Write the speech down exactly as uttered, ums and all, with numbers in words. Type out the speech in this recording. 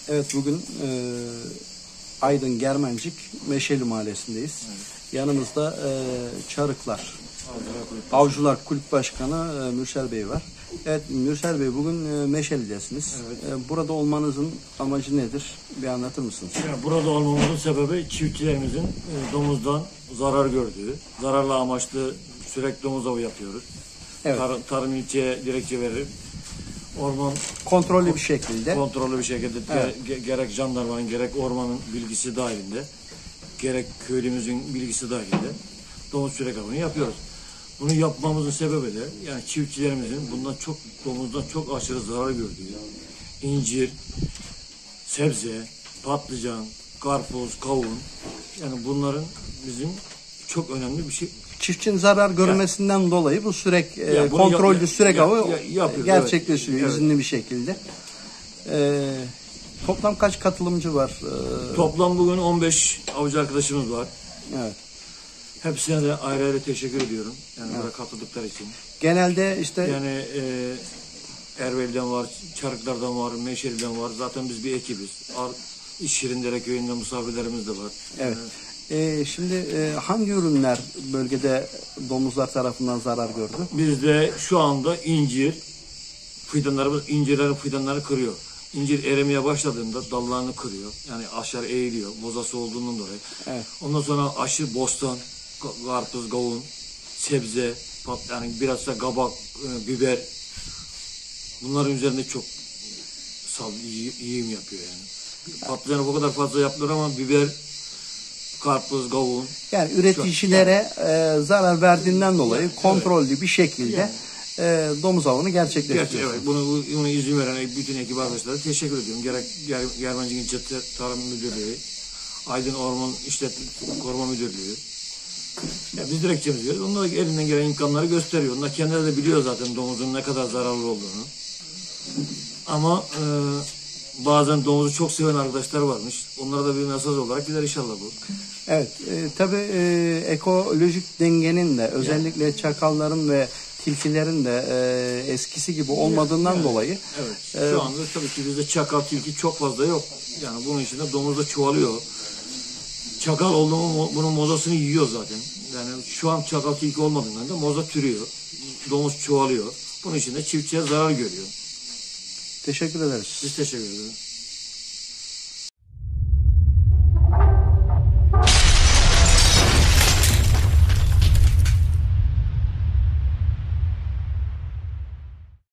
Evet, bugün e, Aydın Germencik Meşeli Mahallesi'ndeyiz. Evet. Yanımızda e, Çarıklar Avcılar Kulüp, Avcılar Kulüp Başkanı e, Mürsel Bey var. Evet Mürsel Bey, bugün e, Meşeli'desiniz. Evet. E, burada olmanızın amacı nedir? Bir anlatır mısınız? Yani burada olmamızın sebebi çiftçilerimizin e, domuzdan zarar gördüğü, zararlı amaçlı sürekli domuz avı yapıyoruz. Evet. Tar tarım ilçeye dilekçe verir. Orman kontrollü bir şekilde kontrollü bir şekilde evet. ge gerek jandarmanın gerek ormanın bilgisi dahilinde, gerek köylümüzün bilgisi dahilinde domuz sürek avını yapıyoruz. Bunu yapmamızın sebebi de yani çiftçilerimizin bundan çok domuzdan çok aşırı zarar gördüğü incir, sebze, patlıcan, karpuz, kavun, yani bunların bizim çok önemli bir şey. Çiftçinin zarar görmesinden ya, dolayı bu sürek e, kontrollü yap, sürek avı ya, ya, gerçekleşiyor evet, izinli evet. bir şekilde. E, toplam kaç katılımcı var? E, toplam bugün on beş avcı arkadaşımız var. Evet. Hepsine de ayrı ayrı teşekkür ediyorum. Yani evet. buraya katıldıkları için. Genelde işte yani e, Erveli'den var, Çarıklar'dan var, Meşeli'den var. Zaten biz bir ekibiz. Şirindere köyünden misafirlerimiz de var. Evet. Yani, Ee, şimdi e, hangi ürünler bölgede domuzlar tarafından zarar gördü? Bizde şu anda incir, fidanlarımız incirlerin fidanlarını kırıyor. İncir erimeye başladığında dallarını kırıyor. Yani aşağı eğiliyor, mozası olduğundan dolayı. Evet. Ondan sonra aşı bostan, karpuz, kavun, sebze, pat, yani biraz da kabak, e, biber. Bunların üzerinde çok sal, yiyim yapıyor yani. Patlıcanı bu kadar fazla yapılır ama biber, karpuz, kavun. Yani üreticilere e, zarar verdiğinden dolayı evet, kontrollü evet. bir şekilde yani. e, domuz avını gerçekleştiriyor. Evet, bunu, bunu izin veren bütün ekip arkadaşlara teşekkür ediyorum. Gerek Ger Germencik İlçe Tarım Müdürlüğü, Aydın Orman İşletme Koruma Müdürlüğü. Ya biz dilekçemiz diyoruz. Onlar elinden gelen imkanları gösteriyor. Onlar kendileri de biliyor zaten domuzun ne kadar zararlı olduğunu. Ama e, bazen domuzu çok seven arkadaşlar varmış. Onlara da bir mesaj olarak gider inşallah bu. Evet, e, tabii e, ekolojik dengenin de özellikle yani. çakalların ve tilkilerin de e, eskisi gibi olmadığından evet, dolayı. Evet. Şu e, anda tabii ki bizde çakal, tilki çok fazla yok. Yani bunun içinde domuz da çoğalıyor. Çakal oldu mu bunun mozasını yiyor zaten. Yani şu an çakal, tilki olmadığından da moza türüyor. Domuz çoğalıyor. Bunun için de çiftçiye zarar görüyor. Teşekkür ederiz. Biz teşekkür ederiz.